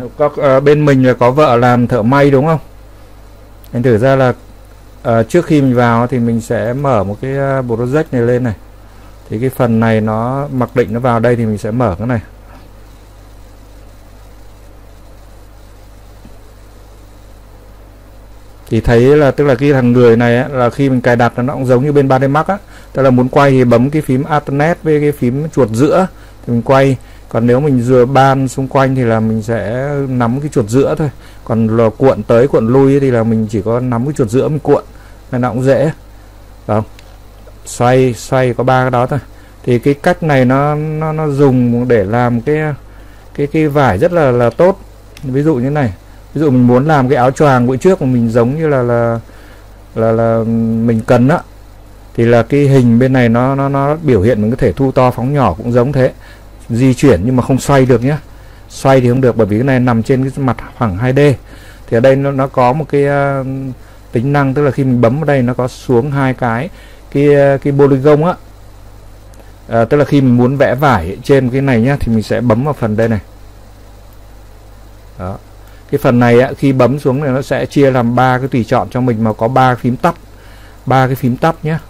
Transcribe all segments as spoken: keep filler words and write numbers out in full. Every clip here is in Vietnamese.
có uh, bên mình là có vợ làm thợ may đúng không? Thành thử ra là uh, trước khi mình vào thì mình sẽ mở một cái uh, project này lên này. Thì cái phần này nó mặc định nó vào đây thì mình sẽ mở cái này. Thì thấy là tức là cái thằng người này á, là khi mình cài đặt nó cũng giống như bên ba D Max á, tức là muốn quay thì bấm cái phím Alternate với cái phím chuột giữa thì mình quay. Còn nếu mình vừa ban xung quanh thì là mình sẽ nắm cái chuột giữa thôi. Còn là cuộn tới cuộn lui thì là mình chỉ có nắm cái chuột giữa mình cuộn, nên nó cũng dễ. Không? Xoay xoay có ba cái đó thôi. Thì cái cách này nó nó nó dùng để làm cái cái cái vải rất là là tốt. Ví dụ như này, ví dụ mình muốn làm cái áo choàng bữa trước mà mình giống như là là là là mình cần á, thì là cái hình bên này nó nó nó biểu hiện mình có thể thu to phóng nhỏ cũng giống thế, di chuyển nhưng mà không xoay được nhé. Xoay thì không được bởi vì cái này nằm trên cái mặt phẳng hai D. Thì ở đây nó nó có một cái uh, tính năng, tức là khi mình bấm vào đây nó có xuống hai cái cái cái polygon á. À, tức là khi mình muốn vẽ vải trên cái này nhá thì mình sẽ bấm vào phần đây này. Đó. Cái phần này á, khi bấm xuống này nó sẽ chia làm ba cái tùy chọn cho mình, mà có ba phím tắt, ba cái phím tắt nhé.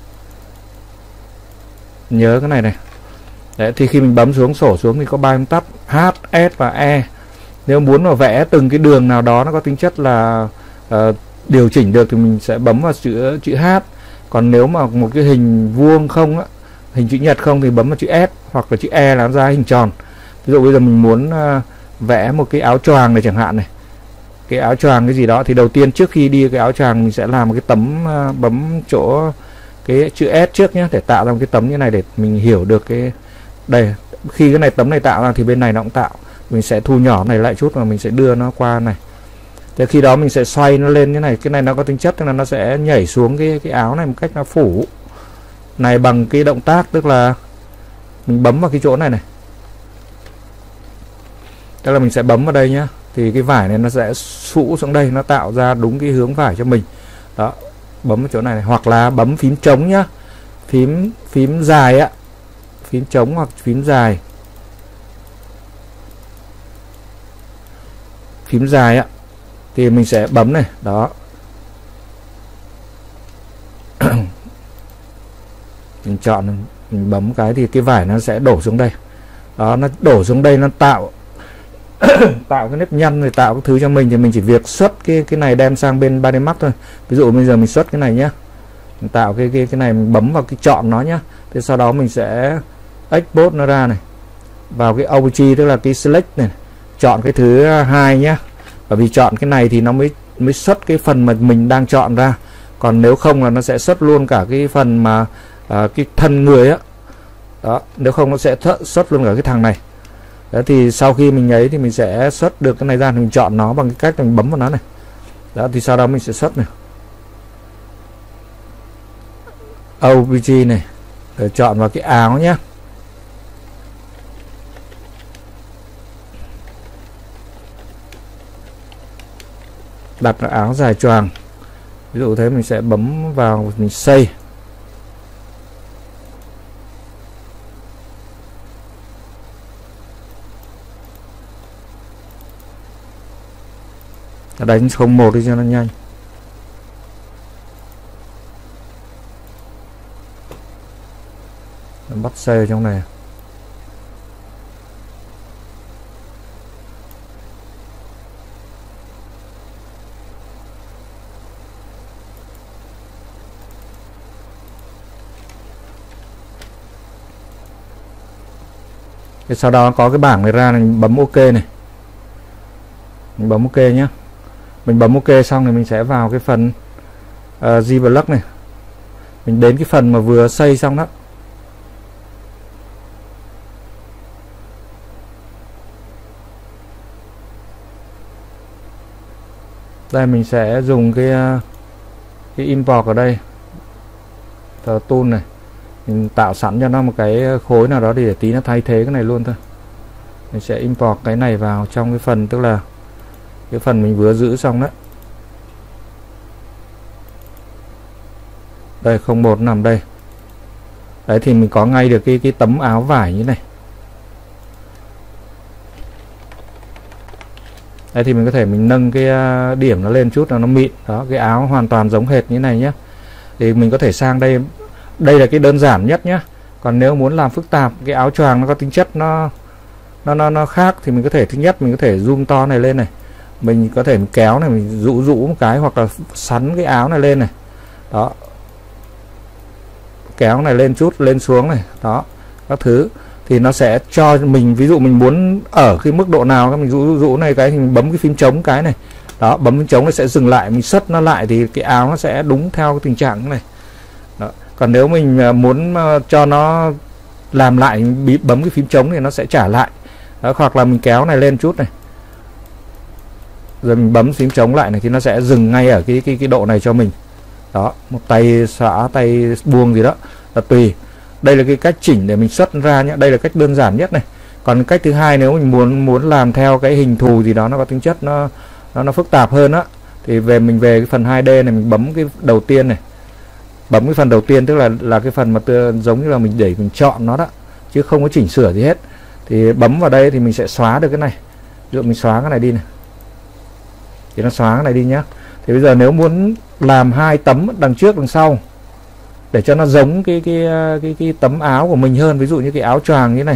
Nhớ cái này này. Đấy, thì khi mình bấm xuống sổ xuống thì có ba phím tắt H, S và E. Nếu muốn mà vẽ từng cái đường nào đó nó có tính chất là uh, điều chỉnh được thì mình sẽ bấm vào chữ chữ H. Còn nếu mà một cái hình vuông không á, hình chữ nhật không thì bấm vào chữ S, hoặc là chữ E là ra hình tròn. Ví dụ bây giờ mình muốn uh, vẽ một cái áo choàng này chẳng hạn này, cái áo choàng cái gì đó, thì đầu tiên trước khi đi cái áo choàng mình sẽ làm một cái tấm uh, bấm chỗ cái chữ S trước nhé, để tạo ra một cái tấm như này để mình hiểu được cái đây. Khi cái này tấm này tạo ra thì bên này nó cũng tạo. Mình sẽ thu nhỏ này lại chút và mình sẽ đưa nó qua này. Thế khi đó mình sẽ xoay nó lên như này. Cái này nó có tính chất tức là nó sẽ nhảy xuống cái cái áo này một cách nó phủ này bằng cái động tác, tức là mình bấm vào cái chỗ này này. Tức là mình sẽ bấm vào đây nhá, thì cái vải này nó sẽ sụ xuống đây, nó tạo ra đúng cái hướng vải cho mình. Đó, bấm vào chỗ này, này. Hoặc là bấm phím trống nhá, phím phím dài á, phím trống hoặc phím dài, phím dài á, thì mình sẽ bấm này, đó. Mình chọn, mình bấm cái thì cái vải nó sẽ đổ xuống đây. Đó, nó đổ xuống đây, nó tạo tạo cái nếp nhăn rồi tạo cái thứ cho mình, thì mình chỉ việc xuất cái cái này đem sang bên ba D Max thôi. Ví dụ bây giờ mình xuất cái này nhá, mình tạo cái cái cái này, mình bấm vào cái chọn nó nhá. Thế sau đó mình sẽ export nó ra này vào cái O B J, tức là cái select này, chọn cái thứ hai nhá. Bởi vì chọn cái này thì nó mới mới xuất cái phần mà mình đang chọn ra. Còn nếu không là nó sẽ xuất luôn cả cái phần mà à, cái thân người á. Đó, nếu không nó sẽ xuất luôn cả cái thằng này. Đó, thì sau khi mình ấy thì mình sẽ xuất được cái này ra, thì mình chọn nó bằng cái cách mình bấm vào nó này. Đó, thì sau đó mình sẽ xuất này O B J này, để chọn vào cái áo nhé. Đặt vào áo dài choàng. Ví dụ thế mình sẽ bấm vào, mình xây. Đánh không một đi cho nó nhanh. Bắt xây ở trong này. Thì sau đó có cái bảng này ra này, mình bấm OK này. Mình bấm OK nhé. Mình bấm OK xong thì mình sẽ vào cái phần uh, G-Block này. Mình đến cái phần mà vừa xây xong đó. Đây mình sẽ dùng cái uh, cái import ở đây, tờ tool này, mình tạo sẵn cho nó một cái khối nào đó để tí nó thay thế cái này luôn thôi. Mình sẽ import cái này vào trong cái phần, tức là cái phần mình vừa giữ xong đó. Đây không một nằm đây. Đấy thì mình có ngay được cái cái tấm áo vải như này. Đây thì mình có thể mình nâng cái điểm nó lên chút là nó mịn. Đó, cái áo hoàn toàn giống hệt như này nhé. Thì mình có thể sang đây. Đây là cái đơn giản nhất nhé. Còn nếu muốn làm phức tạp, cái áo choàng nó có tính chất nó nó nó nó khác thì mình có thể, thứ nhất mình có thể zoom to này lên này. Mình có thể mình kéo này, mình rũ rũ một cái, hoặc là sắn cái áo này lên này. Đó. Kéo này lên chút, lên xuống này. Đó. Các thứ thì nó sẽ cho mình, ví dụ mình muốn ở cái mức độ nào, mình rũ rũ này cái thì mình bấm cái phím trống cái này. Đó, bấm phím trống nó sẽ dừng lại, mình xất nó lại thì cái áo nó sẽ đúng theo cái tình trạng này. Đó. Còn nếu mình muốn cho nó làm lại, bị bấm cái phím trống thì nó sẽ trả lại. Đó, hoặc là mình kéo này lên chút này, rồi mình bấm phím trống lại này thì nó sẽ dừng ngay ở cái cái cái độ này cho mình. Đó, một tay xóa, tay buông gì đó là tùy. Đây là cái cách chỉnh để mình xuất ra nhé. Đây là cách đơn giản nhất này. Còn cách thứ hai, nếu mình muốn muốn làm theo cái hình thù gì đó nó có tính chất nó nó, nó phức tạp hơn á, thì về mình về cái phần hai D này, mình bấm cái đầu tiên này, bấm cái phần đầu tiên, tức là là cái phần mà tự, giống như là mình để mình chọn nó đó, chứ không có chỉnh sửa gì hết. Thì bấm vào đây thì mình sẽ xóa được cái này. Ví dụ mình xóa cái này đi này, thì nó xóa cái này đi nhá. Thì bây giờ nếu muốn làm hai tấm đằng trước đằng sau để cho nó giống cái cái cái cái tấm áo của mình hơn, ví dụ như cái áo choàng như này,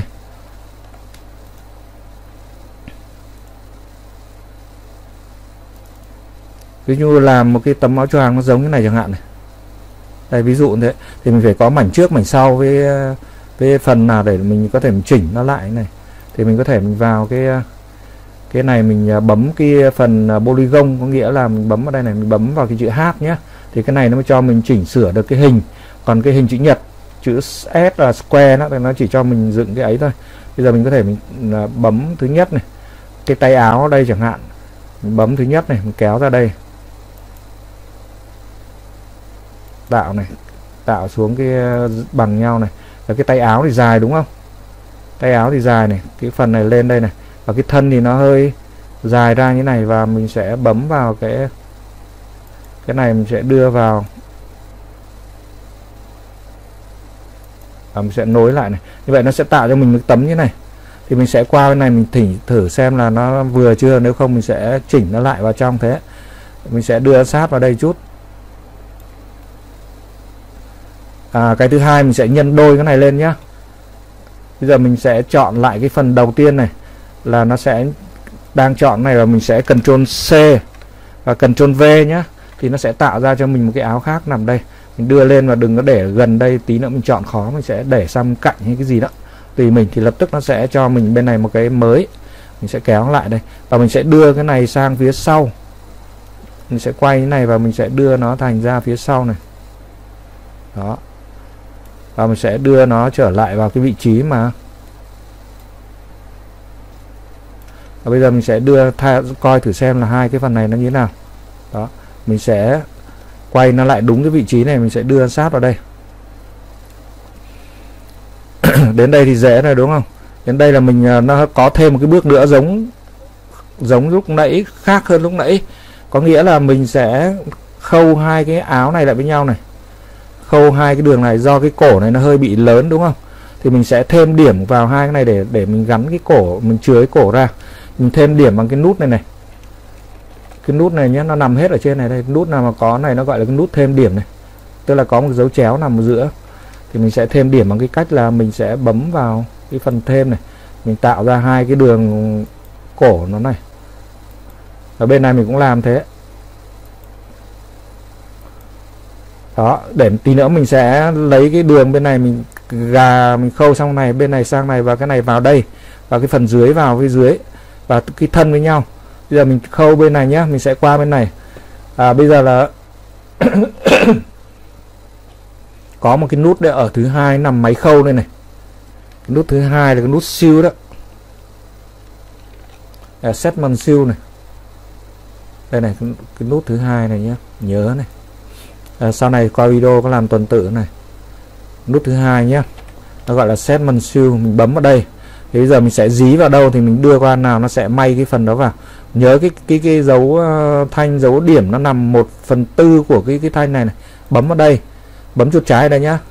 ví dụ làm một cái tấm áo choàng nó giống như này chẳng hạn này. Đây ví dụ như thế thì mình phải có mảnh trước mảnh sau với với phần nào để mình có thể mình chỉnh nó lại này. Thì mình có thể mình vào cái cái này, mình bấm cái phần polygon, có nghĩa là mình bấm vào đây này, mình bấm vào cái chữ H nhé. Thì cái này nó mới cho mình chỉnh sửa được cái hình. Còn cái hình chữ nhật, chữ S là square đó, thì nó chỉ cho mình dựng cái ấy thôi. Bây giờ mình có thể mình bấm thứ nhất này, cái tay áo ở đây chẳng hạn, mình bấm thứ nhất này, mình kéo ra đây, tạo này, tạo xuống cái bằng nhau này. Và cái tay áo thì dài đúng không? Tay áo thì dài này, cái phần này lên đây này, và cái thân thì nó hơi dài ra như này, và mình sẽ bấm vào cái cái này, mình sẽ đưa vào và mình sẽ nối lại này. Như vậy nó sẽ tạo cho mình một tấm như này. Thì mình sẽ qua bên này, mình thỉnh thử xem là nó vừa chưa, nếu không mình sẽ chỉnh nó lại vào trong. Thế mình sẽ đưa sát vào đây chút. À, cái thứ hai mình sẽ nhân đôi cái này lên nhá. Bây giờ mình sẽ chọn lại cái phần đầu tiên này, là nó sẽ đang chọn này, và mình sẽ Ctrl C và Ctrl V nhá. Thì nó sẽ tạo ra cho mình một cái áo khác nằm đây. Mình đưa lên và đừng có để gần đây, tí nữa mình chọn khó mình sẽ để sang cạnh hay cái gì đó tùy mình, thì lập tức nó sẽ cho mình bên này một cái mới. Mình sẽ kéo lại đây và mình sẽ đưa cái này sang phía sau. Mình sẽ quay cái này và mình sẽ đưa nó thành ra phía sau này. Đó. Và mình sẽ đưa nó trở lại vào cái vị trí mà. Và bây giờ mình sẽ đưa tha, coi thử xem là hai cái phần này nó như thế nào. Đó, mình sẽ quay nó lại đúng cái vị trí này, mình sẽ đưa sát vào đây. Đến đây thì dễ rồi đúng không? Đến đây là mình nó có thêm một cái bước nữa giống giống lúc nãy, khác hơn lúc nãy. Có nghĩa là mình sẽ khâu hai cái áo này lại với nhau này. Khâu hai cái đường này, do cái cổ này nó hơi bị lớn đúng không? Thì mình sẽ thêm điểm vào hai cái này để để mình gắn cái cổ, mình chừa cái cổ ra. Mình thêm điểm bằng cái nút này này. Cái nút này nhé, nó nằm hết ở trên này đây. Nút nào mà có này nó gọi là cái nút thêm điểm này. Tức là có một dấu chéo nằm ở giữa. Thì mình sẽ thêm điểm bằng cái cách là mình sẽ bấm vào cái phần thêm này. Mình tạo ra hai cái đường cổ nó này. Ở bên này mình cũng làm thế. Đó, để tí nữa mình sẽ lấy cái đường bên này, mình gà mình khâu xong này, bên này sang này, và cái này vào đây, và cái phần dưới vào với dưới, và cái thân với nhau. Bây giờ mình khâu bên này nhá, mình sẽ qua bên này. À, bây giờ là có một cái nút để ở thứ hai nằm máy khâu đây này. Cái nút thứ hai là cái nút siêu đó. À, Segment siêu này. Đây này, cái, cái nút thứ hai này nhé, nhớ này. À, sau này qua video có làm tuần tự này. Nút thứ hai nhé, nó gọi là Segment siêu, mình bấm vào đây. Thì bây giờ mình sẽ dí vào đâu thì mình đưa qua nào nó sẽ may cái phần đó vào. Nhớ cái cái cái dấu uh, thanh, dấu điểm nó nằm một phần tư của cái cái thanh này này. Bấm vào đây, bấm chuột trái ở đây nhá.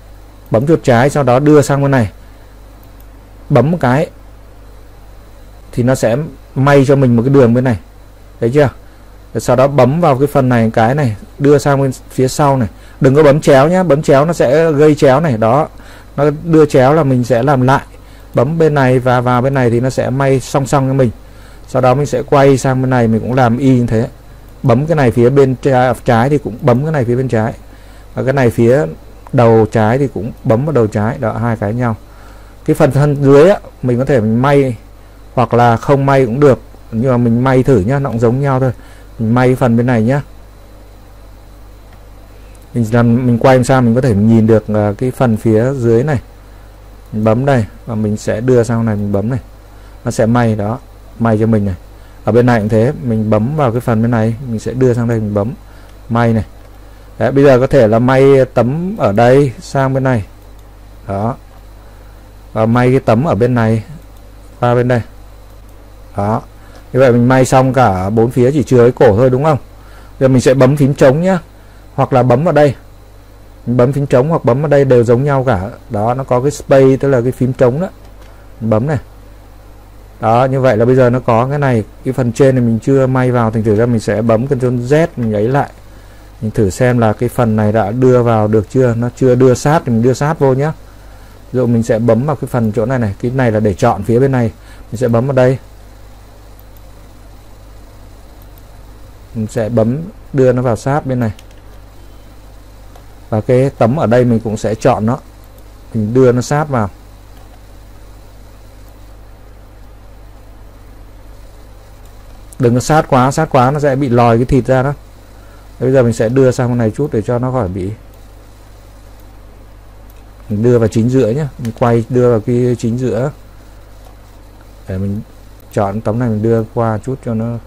Bấm chuột trái, sau đó đưa sang bên này. Bấm một cái thì nó sẽ may cho mình một cái đường bên này, thấy chưa? Rồi sau đó bấm vào cái phần này cái này, đưa sang bên phía sau này, đừng có bấm chéo nhá, bấm chéo nó sẽ gây chéo này, đó nó đưa chéo là mình sẽ làm lại, bấm bên này và vào bên này thì nó sẽ may song song cho mình. Sau đó mình sẽ quay sang bên này, mình cũng làm y như thế, bấm cái này phía bên trái, trái thì cũng bấm cái này phía bên trái, và cái này phía đầu trái thì cũng bấm vào đầu trái, đó hai cái nhau. Cái phần thân dưới á, mình có thể mình may hoặc là không may cũng được, nhưng mà mình may thử nhá, nó cũng giống nhau thôi. Mình may phần bên này nhá, mình làm mình quay làm sao mình có thể nhìn được uh, cái phần phía dưới này, mình bấm đây và mình sẽ đưa sang này, mình bấm này, nó sẽ may, đó may cho mình này. Ở bên này cũng thế, mình bấm vào cái phần bên này, mình sẽ đưa sang đây, mình bấm may này. Đấy, bây giờ có thể là may tấm ở đây sang bên này, đó, và may cái tấm ở bên này qua bên đây, đó. Như vậy mình may xong cả bốn phía, chỉ chừa cái cổ thôi, đúng không? Giờ mình sẽ bấm phím trống nhá, hoặc là bấm vào đây, mình bấm phím trống hoặc bấm vào đây đều giống nhau cả. Đó, nó có cái space, tức là cái phím trống đó, mình bấm này. Đó, như vậy là bây giờ nó có cái này, cái phần trên này mình chưa may vào, thành thử ra mình sẽ bấm Ctrl Z, mình ấy lại, mình thử xem là cái phần này đã đưa vào được chưa. Nó chưa đưa sát thì mình đưa sát vô nhá. Rồi mình sẽ bấm vào cái phần chỗ này này, cái này là để chọn phía bên này, mình sẽ bấm vào đây, mình sẽ bấm đưa nó vào sát bên này. Và cái tấm ở đây mình cũng sẽ chọn nó, mình đưa nó sát vào. Đừng có sát quá, sát quá nó sẽ bị lòi cái thịt ra đó. Bây giờ mình sẽ đưa sang bên này chút để cho nó khỏi bị, mình đưa vào chính giữa nhé, mình quay đưa vào cái chính giữa để mình chọn tấm này, mình đưa qua chút cho nó.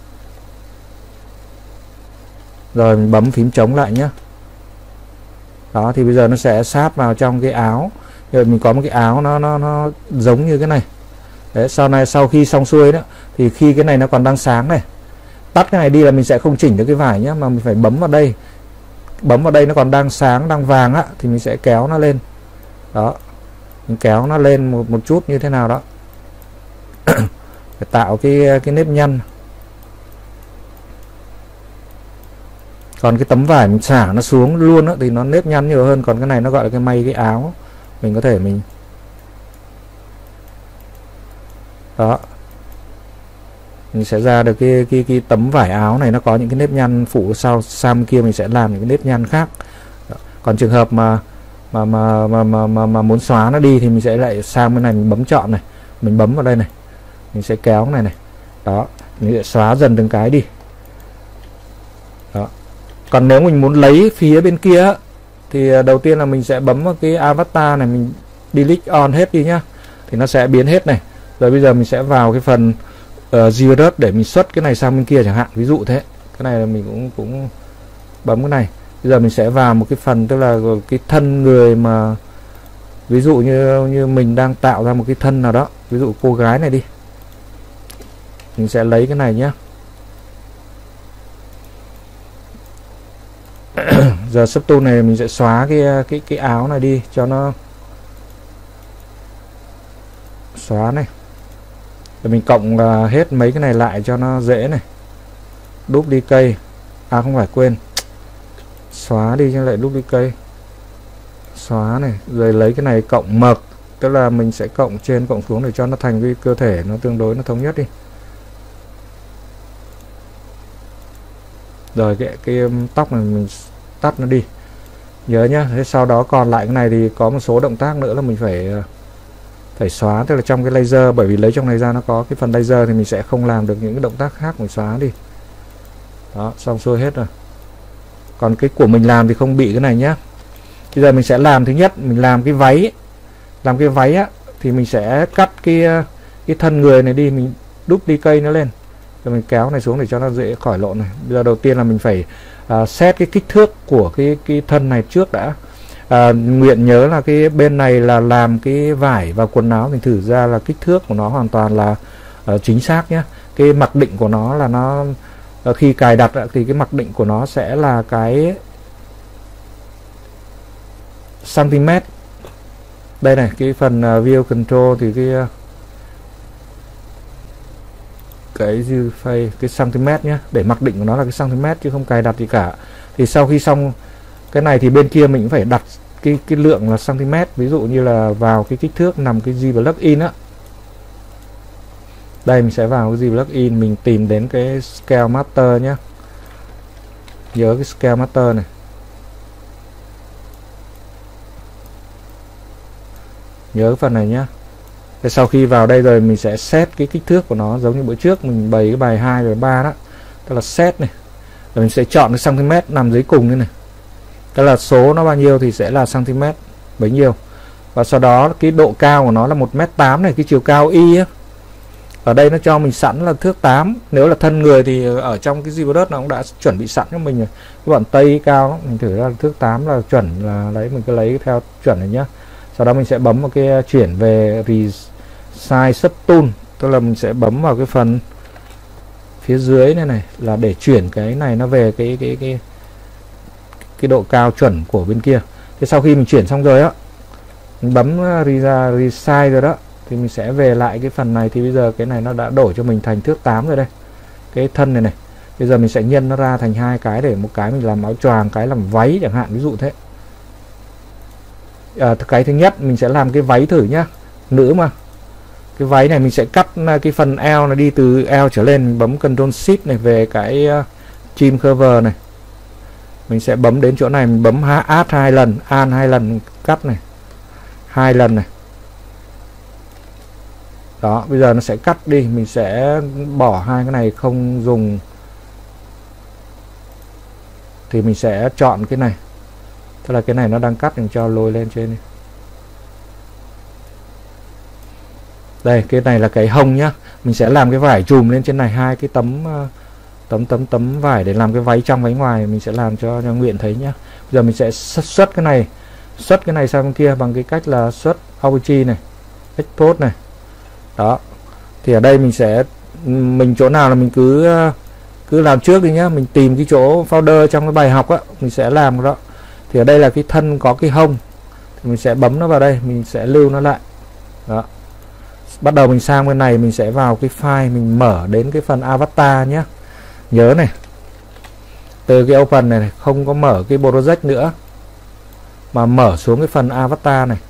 Rồi mình bấm phím trống lại nhé. Đó, thì bây giờ nó sẽ sát vào trong cái áo. Rồi mình có một cái áo nó nó nó giống như cái này. Đấy, sau này sau khi xong xuôi đó thì khi cái này nó còn đang sáng này, tắt cái này đi là mình sẽ không chỉnh được cái vải nhé, mà mình phải bấm vào đây, bấm vào đây nó còn đang sáng, đang vàng á, thì mình sẽ kéo nó lên. Đó, mình kéo nó lên một một chút như thế nào đó để tạo cái cái nếp nhăn. Còn cái tấm vải mình xả nó xuống luôn đó, thì nó nếp nhăn nhiều hơn. Còn cái này nó gọi là cái may cái áo, mình có thể mình đó, mình sẽ ra được cái cái cái tấm vải áo này nó có những cái nếp nhăn phủ sau, sang kia mình sẽ làm những cái nếp nhăn khác. Đó. Còn trường hợp mà mà mà mà mà mà, mà muốn xóa nó đi thì mình sẽ lại sang bên này, mình bấm chọn này, mình bấm vào đây này, mình sẽ kéo này này, đó, mình sẽ xóa dần từng cái đi. Đó. Còn nếu mình muốn lấy phía bên kia thì đầu tiên là mình sẽ bấm vào cái avatar này, mình delete on hết đi nhá, thì nó sẽ biến hết này. Rồi bây giờ mình sẽ vào cái phần uh, Zero để mình xuất cái này sang bên kia chẳng hạn, ví dụ thế. Cái này là mình cũng cũng bấm cái này. Bây giờ mình sẽ vào một cái phần, tức là cái thân người mà ví dụ như như mình đang tạo ra một cái thân nào đó, ví dụ cô gái này đi, mình sẽ lấy cái này nhé. Giờ subtool này mình sẽ xóa cái cái cái áo này đi cho nó, xóa này, rồi mình cộng uh, hết mấy cái này lại cho nó dễ này. Duplicate, à không phải, quên, xóa đi cho lại duplicate, xóa này, rồi lấy cái này cộng mực, tức là mình sẽ cộng trên cộng xuống để cho nó thành cái cơ thể nó tương đối nó thống nhất đi. Rồi cái cái tóc này mình tắt nó đi, nhớ nhá. Thế sau đó còn lại cái này thì có một số động tác nữa là mình phải phải xóa, tức là trong cái laser, bởi vì lấy trong này ra nó có cái phần laser thì mình sẽ không làm được những cái động tác khác, mình xóa đi. Đó, xong xuôi hết rồi. Còn cái của mình làm thì không bị cái này nhá. Bây giờ mình sẽ làm, thứ nhất mình làm cái váy, làm cái váy á thì mình sẽ cắt cái cái thân người này đi, mình duplicate nó lên, rồi mình kéo này xuống để cho nó dễ khỏi lộn này. Bây giờ đầu tiên là mình phải uh, set cái kích thước của cái cái thân này trước đã. À, nguyện nhớ là cái bên này là làm cái vải và quần áo, mình thử ra là kích thước của nó hoàn toàn là uh, chính xác nhé. Cái mặc định của nó là nó uh, khi cài đặt thì cái mặc định của nó sẽ là cái cm. Đây này, cái phần uh, view control thì cái uh, cái face cái cm nhé, để mặc định của nó là cái cm chứ không cài đặt gì cả. Thì sau khi xong cái này thì bên kia mình cũng phải đặt cái cái lượng là cm, ví dụ như là vào cái kích thước nằm cái G plugin á. Đây mình sẽ vào cái G plugin, mình tìm đến cái scale master nhé, nhớ cái scale master này. Nhớ cái phần này nhé. Thế sau khi vào đây rồi mình sẽ set cái kích thước của nó giống như bữa trước mình bày cái bài hai rồi ba đó. Tức là set này. Rồi mình sẽ chọn cái cm nằm dưới cùng như này. Tức là số nó bao nhiêu thì sẽ là cm bấy nhiêu. Và sau đó cái độ cao của nó là một mét tám này, cái chiều cao y á. Ở đây nó cho mình sẵn là thước tám. Nếu là thân người thì ở trong cái ZBrush nó cũng đã chuẩn bị sẵn cho mình rồi. Các bạn Tây cao lắm, mình thử ra thước tám là chuẩn, là lấy mình cứ lấy theo chuẩn này nhá. Sau đó mình sẽ bấm vào cái chuyển về Resize Subtool, tức là mình sẽ bấm vào cái phần phía dưới này này là để chuyển cái này nó về cái cái cái cái độ cao chuẩn của bên kia. Thế sau khi mình chuyển xong rồi á, mình bấm Resize rồi đó, thì mình sẽ về lại cái phần này. Thì bây giờ cái này nó đã đổi cho mình thành thước tám rồi đây, cái thân này này. Bây giờ mình sẽ nhân nó ra thành hai cái, để một cái mình làm áo choàng, cái làm váy chẳng hạn, ví dụ thế. À, cái thứ nhất mình sẽ làm cái váy thử nhá, nữ mà. Cái váy này mình sẽ cắt cái phần eo nó đi từ eo trở lên, mình bấm Ctrl Shift này về cái uh, trim cover này. Mình sẽ bấm đến chỗ này, mình bấm Add hai lần, Add hai lần, cắt này, hai lần này. Đó, bây giờ nó sẽ cắt đi, mình sẽ bỏ hai cái này không dùng. Thì mình sẽ chọn cái này. Tức là cái này nó đang cắt, mình cho lôi lên trên này. Đây, cái này là cái hông nhá. Mình sẽ làm cái vải chùm lên trên này, hai cái tấm tấm tấm tấm vải để làm cái váy trong váy ngoài. Mình sẽ làm cho cho Nguyện thấy nhá. Bây giờ mình sẽ xuất, xuất cái này, xuất cái này sang bên kia bằng cái cách là xuất Auto này, Export này. Đó. Thì ở đây mình sẽ mình chỗ nào là mình cứ cứ làm trước đi nhá. Mình tìm cái chỗ folder trong cái bài học á, mình sẽ làm đó. Thì ở đây là cái thân có cái hông, thì mình sẽ bấm nó vào đây, mình sẽ lưu nó lại. Đó. Bắt đầu mình sang bên này, mình sẽ vào cái file, mình mở đến cái phần avatar nhé. Nhớ này, từ cái open này, này không có mở cái project nữa, mà mở xuống cái phần avatar này.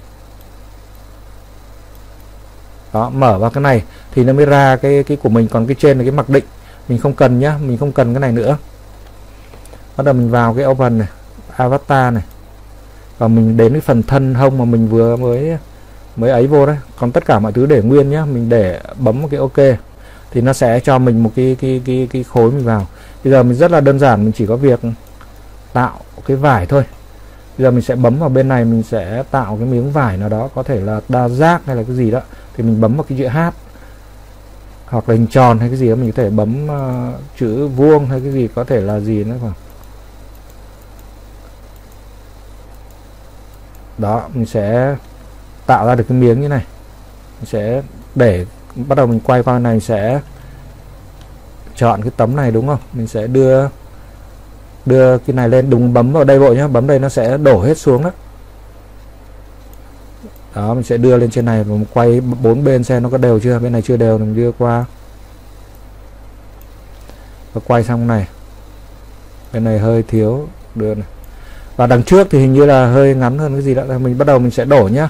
Đó, mở vào cái này thì nó mới ra cái cái của mình. Còn cái trên là cái mặc định, mình không cần nhá, mình không cần cái này nữa. Bắt đầu mình vào cái open này, avatar này, và mình đến cái phần thân hông mà mình vừa mới mới ấy vô đấy. Còn tất cả mọi thứ để nguyên nhá, mình để bấm một cái ok thì nó sẽ cho mình một cái cái cái cái khối mình vào. Bây giờ mình rất là đơn giản, mình chỉ có việc tạo cái vải thôi. Bây giờ mình sẽ bấm vào bên này, mình sẽ tạo cái miếng vải nào đó, có thể là đa giác hay là cái gì đó, thì mình bấm vào cái chữ H, hoặc là hình tròn hay cái gì đó, mình có thể bấm uh, chữ vuông hay cái gì, có thể là gì nữa khoảng. Đó, mình sẽ tạo ra được cái miếng như này. Mình sẽ để bắt đầu mình quay qua này, sẽ chọn cái tấm này đúng không? Mình sẽ đưa đưa cái này lên, đừng bấm vào đây vội nhé, bấm đây nó sẽ đổ hết xuống đó. Đó, mình sẽ đưa lên trên này và mình quay bốn bên xem nó có đều chưa. Bên này chưa đều, mình đưa qua và quay sang này. Bên này hơi thiếu, đưa này. Và đằng trước thì hình như là hơi ngắn hơn cái gì đó. Mình bắt đầu mình sẽ đổ nhá.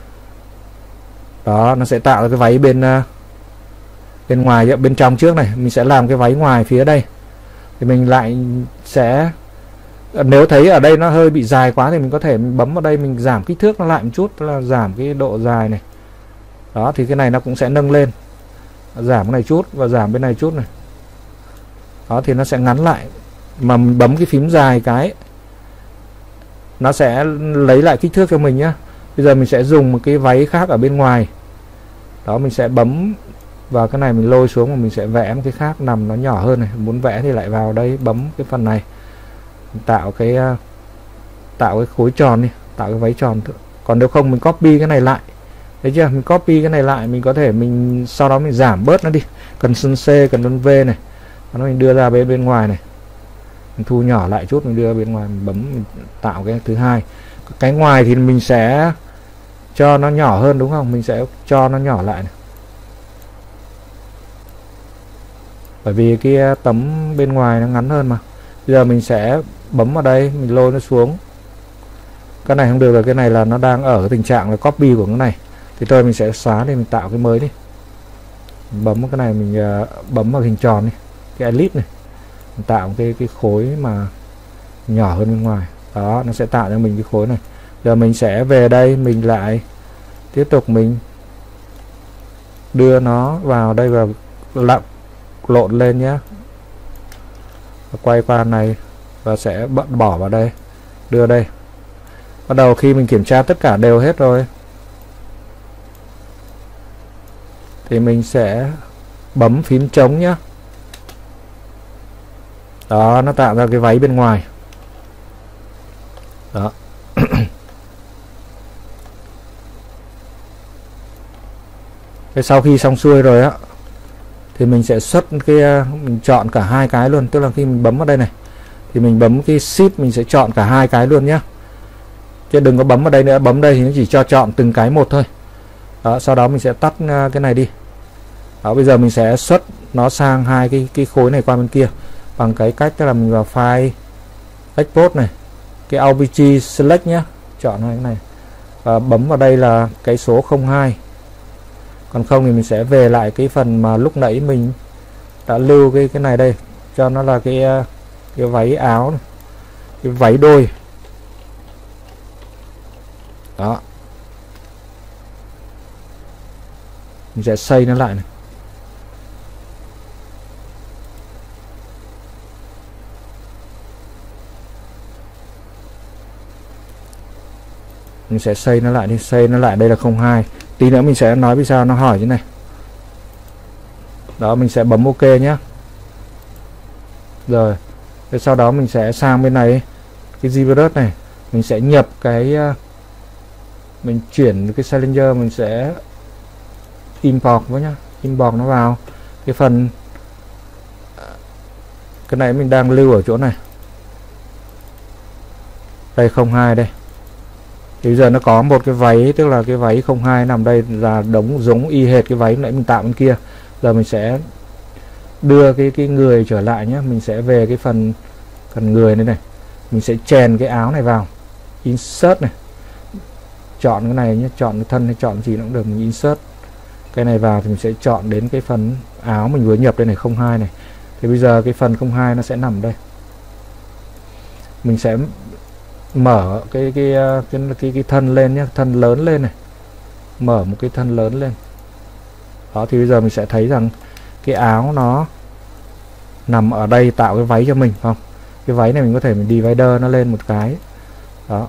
Đó, nó sẽ tạo ra cái váy bên bên ngoài, bên trong trước này. Mình sẽ làm cái váy ngoài phía đây. Thì mình lại sẽ, nếu thấy ở đây nó hơi bị dài quá thì mình có thể mình bấm vào đây, mình giảm kích thước nó lại một chút, tức là giảm cái độ dài này. Đó, thì cái này nó cũng sẽ nâng lên, giảm cái này chút và giảm bên này chút này. Đó, thì nó sẽ ngắn lại. Mà mình bấm cái phím dài cái, nó sẽ lấy lại kích thước cho mình nhá. Bây giờ mình sẽ dùng một cái váy khác ở bên ngoài. Đó, mình sẽ bấm vào cái này, mình lôi xuống và mình sẽ vẽ một cái khác nằm nó nhỏ hơn này. Muốn vẽ thì lại vào đây bấm cái phần này, mình tạo cái tạo cái khối tròn đi, tạo cái váy tròn. Còn nếu không mình copy cái này lại, thấy chưa, mình copy cái này lại, mình có thể mình sau đó mình giảm bớt nó đi, Ctrl C, Ctrl V này, nó mình đưa ra bên bên ngoài này, mình thu nhỏ lại chút, mình đưa bên ngoài, mình bấm mình tạo cái thứ hai. Cái ngoài thì mình sẽ cho nó nhỏ hơn đúng không, mình sẽ cho nó nhỏ lại này. bởi vì cái tấm bên ngoài nó ngắn hơn mà. Bây giờ mình sẽ bấm vào đây, mình lôi nó xuống. Cái này không được rồi, cái này là nó đang ở cái tình trạng là copy của cái này. Thì thôi mình sẽ xóa để mình tạo cái mới đi. Mình bấm cái này, mình uh, bấm vào hình tròn đi, cái elip này, mình tạo cái cái khối mà nhỏ hơn bên ngoài. Đó, nó sẽ tạo cho mình cái khối này. Giờ mình sẽ về đây, mình lại tiếp tục mình đưa nó vào đây và lặng lộn lên nhé, quay qua này và sẽ bận bỏ vào đây, đưa đây. Bắt đầu khi mình kiểm tra tất cả đều hết rồi thì mình sẽ bấm phím trống nhé. Đó, nó tạo ra cái váy bên ngoài. Đó. Thế sau khi xong xuôi rồi á thì mình sẽ xuất cái, mình chọn cả hai cái luôn. Tức là khi mình bấm vào đây này thì mình bấm cái shift, mình sẽ chọn cả hai cái luôn nhé, chứ đừng có bấm vào đây nữa. Bấm đây thì nó chỉ cho chọn từng cái một thôi. Đó, sau đó mình sẽ tắt cái này đi. Đó, bây giờ mình sẽ xuất nó sang hai cái cái khối này qua bên kia bằng cái cách tức là mình vào file export này, cái o bê giê select nhé, chọn hai cái này và bấm vào đây là cái số không hai. Còn không thì mình sẽ về lại cái phần mà lúc nãy mình đã lưu cái cái này đây, cho nó là cái cái váy áo này, cái váy đôi. Đó, mình sẽ xây nó lại này. Mình sẽ xây nó lại đi, xây nó lại đây là không hai. Tí nữa mình sẽ nói vì sao nó hỏi thế này. Đó, mình sẽ bấm ok nhé. Rồi, rồi sau đó mình sẽ sang bên này, cái ZBrush này, mình sẽ nhập cái, mình chuyển cái Challenger, mình sẽ import với nhá, import nó vào cái phần, cái này mình đang lưu ở chỗ này, đây không hai đây. Thì bây giờ nó có một cái váy, tức là cái váy không hai nằm đây là đống giống y hệt cái váy nãy mình tạo bên kia. Giờ mình sẽ đưa cái cái người trở lại nhé. Mình sẽ về cái phần phần người này này, mình sẽ chèn cái áo này vào, insert này, chọn cái này nhé, chọn cái thân hay chọn gì cũng được, mình insert cái này vào thì mình sẽ chọn đến cái phần áo mình vừa nhập đây này, không hai này. Thì bây giờ cái phần không hai nó sẽ nằm đây. Mình sẽ mở cái cái cái cái, cái thân lên nhé, thân lớn lên này, mở một cái thân lớn lên. Đó, thì bây giờ mình sẽ thấy rằng cái áo nó nằm ở đây, tạo cái váy cho mình, không? Cái váy này mình có thể mình divider nó lên một cái. Đó.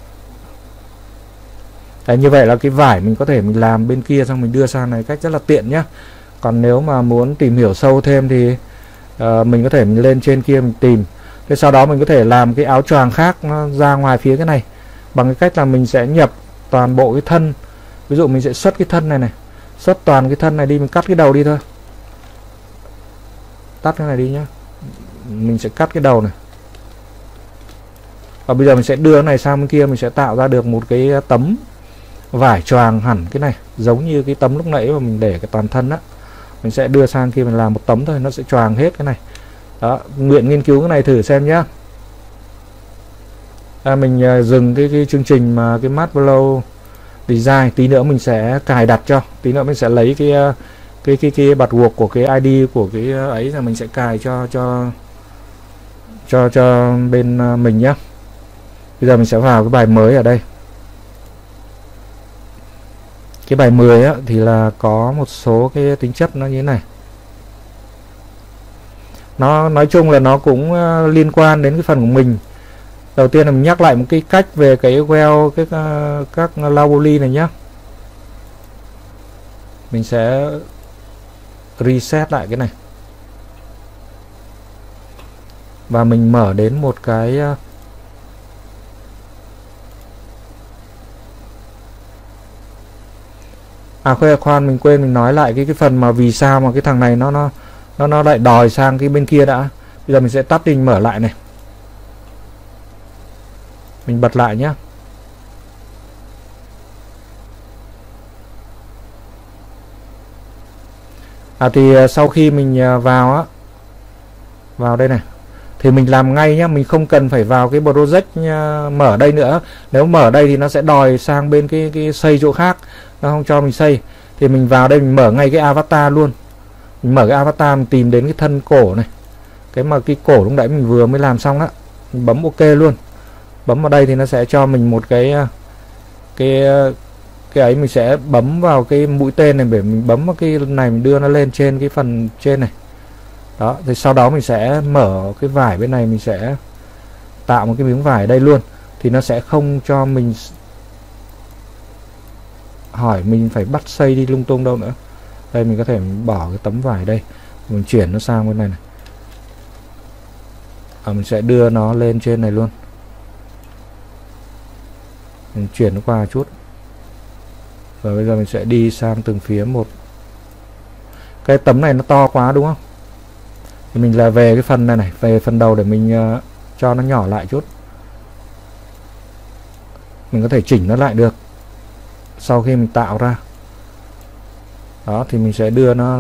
Đấy, như vậy là cái vải mình có thể mình làm bên kia xong mình đưa sang này cách rất là tiện nhé. Còn nếu mà muốn tìm hiểu sâu thêm thì uh, mình có thể mình lên trên kia mình tìm. Thế sau đó mình có thể làm cái áo choàng khác nó ra ngoài phía cái này bằng cái cách là mình sẽ nhập toàn bộ cái thân. Ví dụ mình sẽ xuất cái thân này này, xuất toàn cái thân này đi, mình cắt cái đầu đi thôi, tắt cái này đi nhá, mình sẽ cắt cái đầu này. Và bây giờ mình sẽ đưa cái này sang bên kia, mình sẽ tạo ra được một cái tấm vải choàng hẳn cái này, giống như cái tấm lúc nãy mà mình để cái toàn thân á. Mình sẽ đưa sang kia mình làm một tấm thôi, nó sẽ choàng hết cái này. Đó, nguyện nghiên cứu cái này thử xem nhá. À, mình uh, dừng cái, cái chương trình mà cái Marshmallow Design, tí nữa mình sẽ cài đặt cho, tí nữa mình sẽ lấy cái uh, cái cái cái bật buộc của cái i đê của cái uh, ấy là mình sẽ cài cho cho cho cho bên uh, mình nhá. Bây giờ mình sẽ vào cái bài mới ở đây. Cái bài mười á, thì là có một số cái tính chất nó như thế này. Nó nói chung là nó cũng uh, liên quan đến cái phần của mình. Đầu tiên là mình nhắc lại một cái cách về cái well cái uh, các library này nhé. Mình sẽ reset lại cái này và mình mở đến một cái uh, à khoan khoan mình quên mình nói lại cái cái phần mà vì sao mà cái thằng này nó nó nó nó lại đòi sang cái bên kia đã. Bây giờ mình sẽ tắt đi, mình mở lại này, mình bật lại nhé. À thì sau khi mình vào á vào đây này. Thì mình làm ngay nhá, mình không cần phải vào cái project uh, mở đây nữa. Nếu mở đây thì nó sẽ đòi sang bên cái cái xây chỗ khác, nó không cho mình xây. Thì mình vào đây mình mở ngay cái avatar luôn. Mình mở cái avatar, mình tìm đến cái thân cổ này, cái mà cái cổ lúc nãy mình vừa mới làm xong đó, mình bấm ok luôn. Bấm vào đây thì nó sẽ cho mình một cái cái cái ấy, mình sẽ bấm vào cái mũi tên này để mình bấm vào cái này, mình đưa nó lên trên cái phần trên này. Đó, thì sau đó mình sẽ mở cái vải bên này, mình sẽ tạo một cái miếng vải đây luôn. Thì nó sẽ không cho mình hỏi mình phải bắt xây đi lung tung đâu nữa. Đây mình có thể bỏ cái tấm vải đây, mình chuyển nó sang bên này này. À, mình sẽ đưa nó lên trên này luôn. Mình chuyển nó qua chút. Và bây giờ mình sẽ đi sang từng phía một. Cái tấm này nó to quá đúng không? Thì mình là về cái phần này này, về phần đầu để mình uh, cho nó nhỏ lại chút. Mình có thể chỉnh nó lại được sau khi mình tạo ra. Đó, thì mình sẽ đưa nó,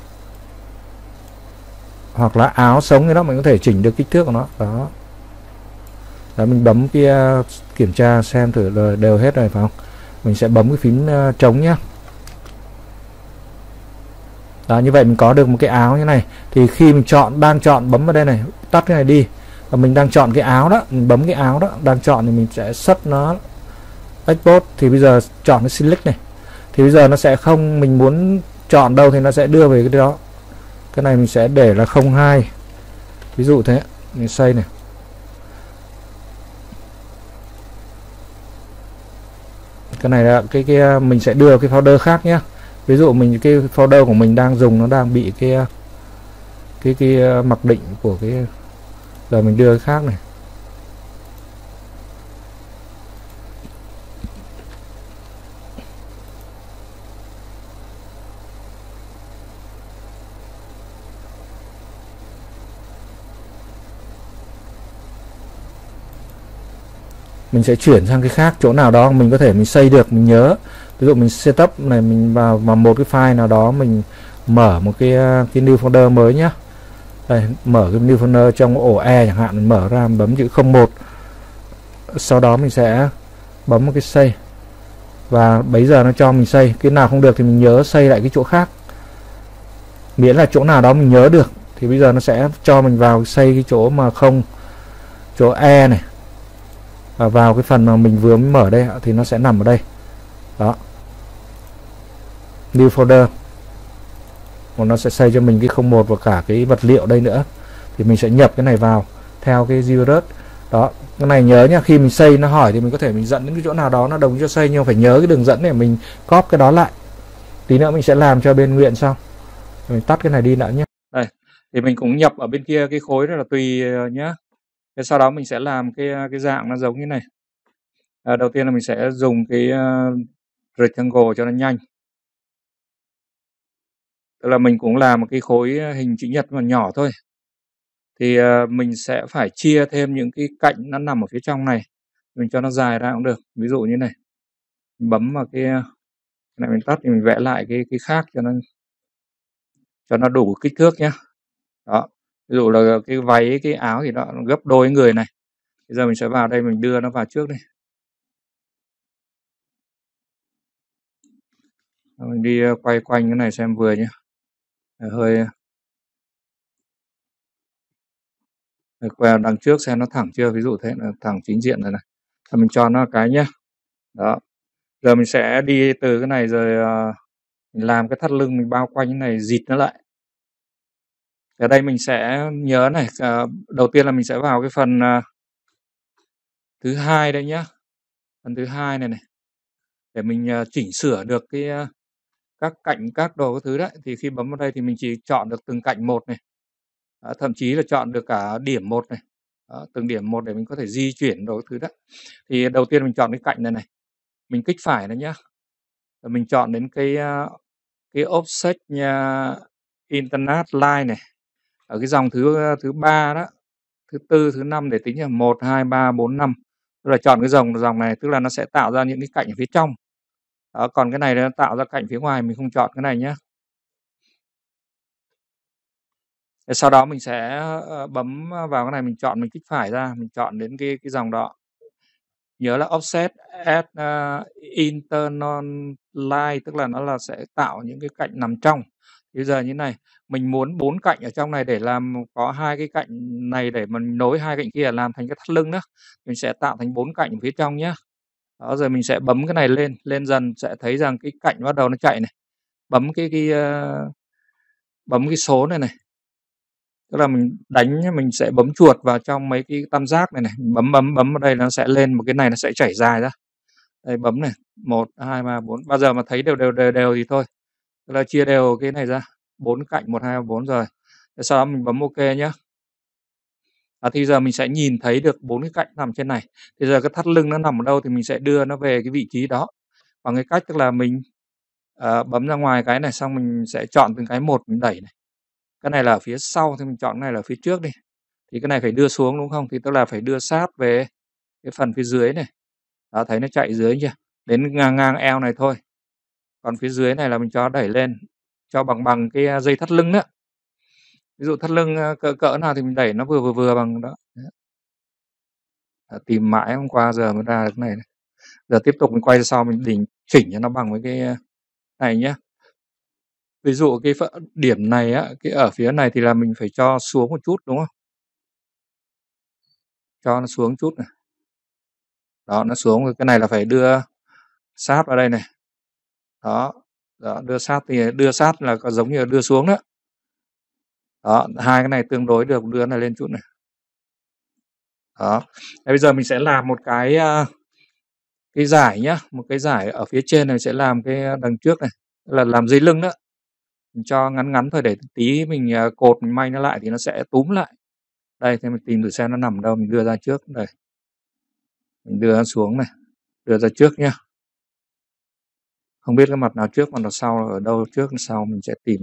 hoặc là áo sống như đó mình có thể chỉnh được kích thước của nó. Đó. Đó, mình bấm cái uh, kiểm tra xem thử rồi đều hết rồi phải không? Mình sẽ bấm cái phím uh, trống nhá. Đó, như vậy mình có được một cái áo như này. Thì khi mình chọn, đang chọn, bấm vào đây này, tắt cái này đi. Và mình đang chọn cái áo đó, mình bấm cái áo đó, đang chọn thì mình sẽ set nó export. Thì bây giờ chọn cái select này. Thì bây giờ nó sẽ không, mình muốn chọn đâu thì nó sẽ đưa về cái đó. Cái này mình sẽ để là không hai. Ví dụ thế, mình xây này. Cái này là cái cái mình sẽ đưa cái folder khác nhé. Ví dụ mình cái folder của mình đang dùng nó đang bị cái cái cái mặc định của cái, giờ mình đưa cái khác này. Mình sẽ chuyển sang cái khác, chỗ nào đó mình có thể mình xây được, mình nhớ. Ví dụ mình setup này, mình vào vào một cái file nào đó, mình mở một cái cái new folder mới nhá. Đây, mở cái new folder trong ổ E chẳng hạn, mình mở ra, mình bấm chữ không một. Sau đó mình sẽ bấm một cái xây. Và bây giờ nó cho mình xây. Cái nào không được thì mình nhớ xây lại cái chỗ khác. Miễn là chỗ nào đó mình nhớ được. Thì bây giờ nó sẽ cho mình vào xây cái chỗ mà không, chỗ E này. Và vào cái phần mà mình vừa mới mở đây thì nó sẽ nằm ở đây. Đó. New folder. Và nó sẽ xây cho mình cái không một và cả cái vật liệu đây nữa. Thì mình sẽ nhập cái này vào theo cái zero. Đó. Cái này nhớ nhá, khi mình xây nó hỏi thì mình có thể mình dẫn đến cái chỗ nào đó nó đồng cho xây, nhưng phải nhớ cái đường dẫn để mình copy cái đó lại. Tí nữa mình sẽ làm cho bên Nguyện xong. Mình tắt cái này đi đã nhé. Đây. Thì mình cũng nhập ở bên kia cái khối đó là tùy nhá. Thế sau đó mình sẽ làm cái cái dạng nó giống như này. À, đầu tiên là mình sẽ dùng cái uh, rectangle cho nó nhanh. Tức là mình cũng làm một cái khối hình chữ nhật mà nhỏ thôi. Thì uh, mình sẽ phải chia thêm những cái cạnh nó nằm ở phía trong này. Mình cho nó dài ra cũng được. Ví dụ như này. Mình bấm vào cái, cái này mình tắt thì mình vẽ lại cái cái khác cho nó cho nó đủ kích thước nhá. Đó. Ví dụ là cái váy, cái áo thì nó gấp đôi người này. Bây giờ mình sẽ vào đây, mình đưa nó vào trước đây. Mình đi quay quanh cái này xem vừa nhé. Hơi quay đằng trước xem nó thẳng chưa, ví dụ thế là thẳng chính diện rồi này. Thì mình cho nó cái nhé. Đó. Giờ mình sẽ đi từ cái này rồi uh, mình làm cái thắt lưng, mình bao quanh cái này, dịt nó lại. Ở đây mình sẽ nhớ này, uh, đầu tiên là mình sẽ vào cái phần uh, thứ hai đây nhá. Phần thứ hai này này. Để mình uh, chỉnh sửa được cái uh, các cạnh, các đồ các thứ đấy. Thì khi bấm vào đây thì mình chỉ chọn được từng cạnh một này. Đó, thậm chí là chọn được cả điểm một này. Đó, từng điểm một để mình có thể di chuyển đồ các thứ đấy. Thì đầu tiên mình chọn cái cạnh này này. Mình kích phải nó nhá. Rồi mình chọn đến cái uh, cái offset uh, internet line này. Ở cái dòng thứ thứ ba đó, thứ tư, thứ năm để tính là một, hai, ba, bốn, năm. Tức là chọn cái dòng dòng này, tức là nó sẽ tạo ra những cái cạnh ở phía trong. Đó, còn cái này nó tạo ra cạnh phía ngoài, mình không chọn cái này nhé. Thế sau đó mình sẽ ờ, bấm vào cái này, mình chọn, mình kích phải ra, mình chọn đến cái cái dòng đó. Nhớ là offset at uh, internal line, tức là nó là sẽ tạo những cái cạnh nằm trong. Bây giờ như này, mình muốn bốn cạnh ở trong này để làm có hai cái cạnh này để mình nối hai cạnh kia làm thành cái thắt lưng đó. Mình sẽ tạo thành bốn cạnh ở phía trong nhá. Đó, rồi mình sẽ bấm cái này lên, lên dần sẽ thấy rằng cái cạnh bắt đầu nó chạy này. Bấm cái cái uh, bấm cái số này này. Tức là mình đánh, mình sẽ bấm chuột vào trong mấy cái tam giác này này, mình bấm bấm bấm vào đây nó sẽ lên một cái này, nó sẽ chảy dài ra. Đây bấm này, một, hai, ba, bốn. Bao giờ mà thấy đều đều đều đều thì thôi. Tức là chia đều cái này ra, bốn cạnh một, hai, ba, bốn rồi. Thế sau đó mình bấm OK nhá. À, thì giờ mình sẽ nhìn thấy được bốn cái cạnh nằm trên này. Thì giờ cái thắt lưng nó nằm ở đâu thì mình sẽ đưa nó về cái vị trí đó. Bằng cái cách tức là mình uh, bấm ra ngoài cái này, xong mình sẽ chọn từng cái một, mình đẩy này. Cái này là ở phía sau thì mình chọn cái này là ở phía trước đi. Thì cái này phải đưa xuống đúng không? Thì tức là phải đưa sát về cái phần phía dưới này. Đó, thấy nó chạy dưới chưa? Đến ngang ngang eo này thôi. Còn phía dưới này là mình cho đẩy lên, cho bằng bằng cái dây thắt lưng đó. Ví dụ thắt lưng cỡ cỡ nào thì mình đẩy nó vừa vừa vừa bằng đó. À, tìm mãi hôm qua giờ mới ra được cái này, này. Giờ tiếp tục mình quay ra sau, mình đỉnh chỉnh cho nó bằng với cái này nhé. Ví dụ cái điểm này á, cái ở phía này thì là mình phải cho xuống một chút đúng không? Cho nó xuống chút này. Đó, nó xuống rồi, cái này là phải đưa sát vào đây này. Đó, đó, đưa sát thì đưa sát là có giống như là đưa xuống đó. Đó, hai cái này tương đối được, đưa này lên chút này. Đó. Thế bây giờ mình sẽ làm một cái cái giải nhá, một cái giải ở phía trên này sẽ làm cái đằng trước này, là làm dây lưng đó. Mình cho ngắn ngắn thôi để tí mình cột, mình may nó lại thì nó sẽ túm lại. Đây, thì mình tìm thử xem nó nằm đâu, mình đưa ra trước đây. Mình đưa nó xuống này, đưa ra trước nhá. Không biết cái mặt nào trước, mặt nào sau, ở đâu trước sau mình sẽ tìm.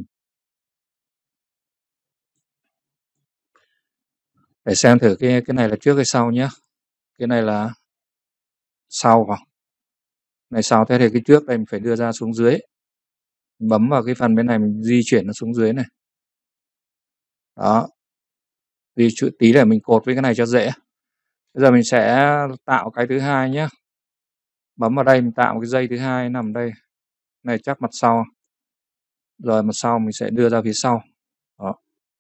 Để xem thử cái cái này là trước hay sau nhé. Cái này là sau vào. Này sau, thế thì cái trước đây mình phải đưa ra xuống dưới. Mình bấm vào cái phần bên này, mình di chuyển nó xuống dưới này. Đó. Di chuyển tí để mình cột với cái này cho dễ. Bây giờ mình sẽ tạo cái thứ hai nhé. Bấm vào đây, mình tạo một cái dây thứ hai nằm đây. Này chắc mặt sau. Rồi mặt sau mình sẽ đưa ra phía sau. Đó.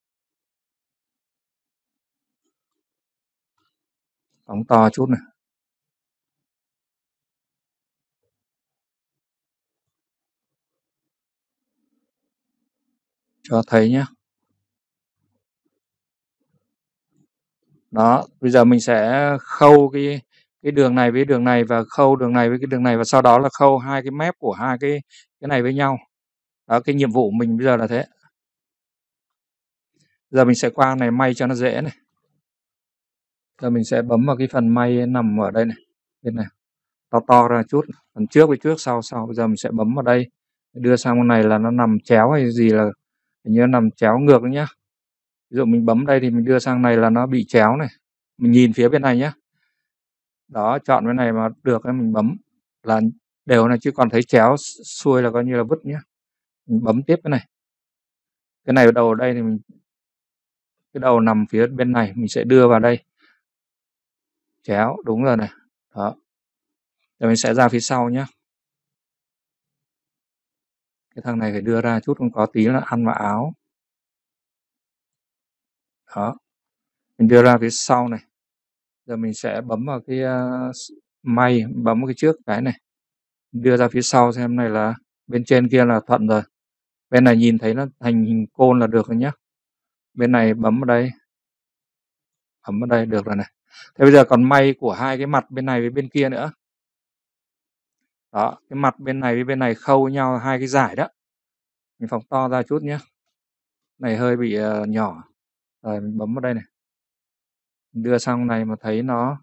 Phóng to chút này. Cho thấy nhé. Đó, bây giờ mình sẽ khâu cái cái đường này với đường này, và khâu đường này với cái đường này, và sau đó là khâu hai cái mép của hai cái cái này với nhau. Đó, cái nhiệm vụ mình bây giờ là thế. Giờ mình sẽ qua này may cho nó dễ này. Giờ mình sẽ bấm vào cái phần may nằm ở đây này, bên này. To to ra chút, phần trước với trước, sau sau. Bây giờ mình sẽ bấm vào đây, đưa sang bên này là nó nằm chéo hay gì, là hình như nó nằm chéo ngược đấy nhá. Ví dụ mình bấm đây thì mình đưa sang này là nó bị chéo này. Mình nhìn phía bên này nhé. Đó, chọn bên này mà được thì mình bấm là đều này, chứ còn thấy chéo xuôi là coi như là vứt nhé. Mình bấm tiếp cái này. Cái này đầu ở đây thì mình, cái đầu nằm phía bên này mình sẽ đưa vào đây. Chéo, đúng rồi này. Đó. Rồi mình sẽ ra phía sau nhé. Cái thằng này phải đưa ra chút, không có tí là ăn vào áo. Đó. Mình đưa ra phía sau này. Giờ mình sẽ bấm vào cái uh, may, bấm vào cái trước cái này. Đưa ra phía sau xem này là bên trên kia là thuận rồi. Bên này nhìn thấy nó thành hình côn là được rồi nhé. Bên này bấm vào đây. Bấm vào đây được rồi này. Thế bây giờ còn may của hai cái mặt bên này với bên kia nữa. Đó, cái mặt bên này với bên này khâu với nhau hai cái giải đó. Mình phóng to ra chút nhé. Này hơi bị uh, nhỏ. Rồi mình bấm vào đây này. Mình đưa sang này mà thấy nó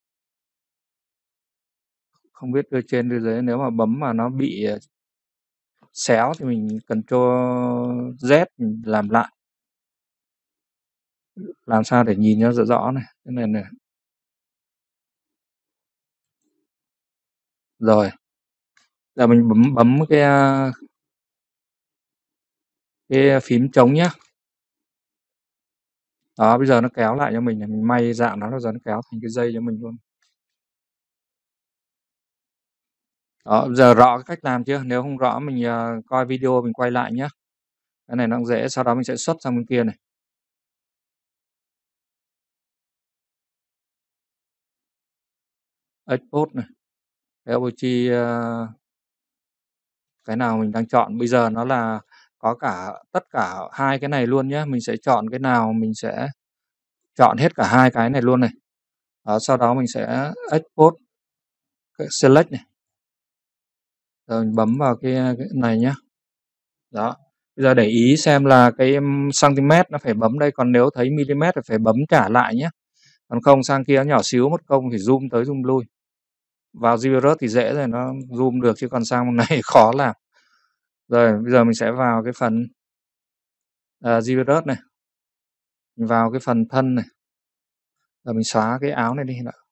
không biết đưa trên đưa dưới, nếu mà bấm mà nó bị uh, xéo thì mình Ctrl Z mình làm lại. Làm sao để nhìn cho rõ rõ này. Cái này này. Rồi. Giờ mình bấm bấm cái uh, cái phím trống nhé. Đó, bây giờ nó kéo lại cho mình này, mình may dạng nó, bây giờ nó kéo thành cái dây cho mình luôn. Đó, bây giờ rõ cái cách làm chưa? Nếu không rõ mình uh, coi video mình quay lại nhé. Cái này nó cũng dễ, sau đó mình sẽ xuất sang bên kia này. Export này. Cái emoji uh, cái nào mình đang chọn bây giờ nó là có cả tất cả hai cái này luôn nhé. Mình sẽ chọn cái nào mình sẽ chọn hết cả hai cái này luôn này. Đó, sau đó mình sẽ export cái select này. Rồi mình bấm vào cái, cái này nhé. Đó. Bây giờ để ý xem là cái cm nó phải bấm đây, còn nếu thấy mm thì phải bấm trả lại nhé. Còn không sang kia nhỏ xíu mất công thì zoom tới zoom lui. Vào ZBrush thì dễ rồi, nó zoom được, chứ còn sang bên này khó làm. Rồi bây giờ mình sẽ vào cái phần uh, ZBrush này, mình vào cái phần thân này, rồi mình xóa cái áo này đi.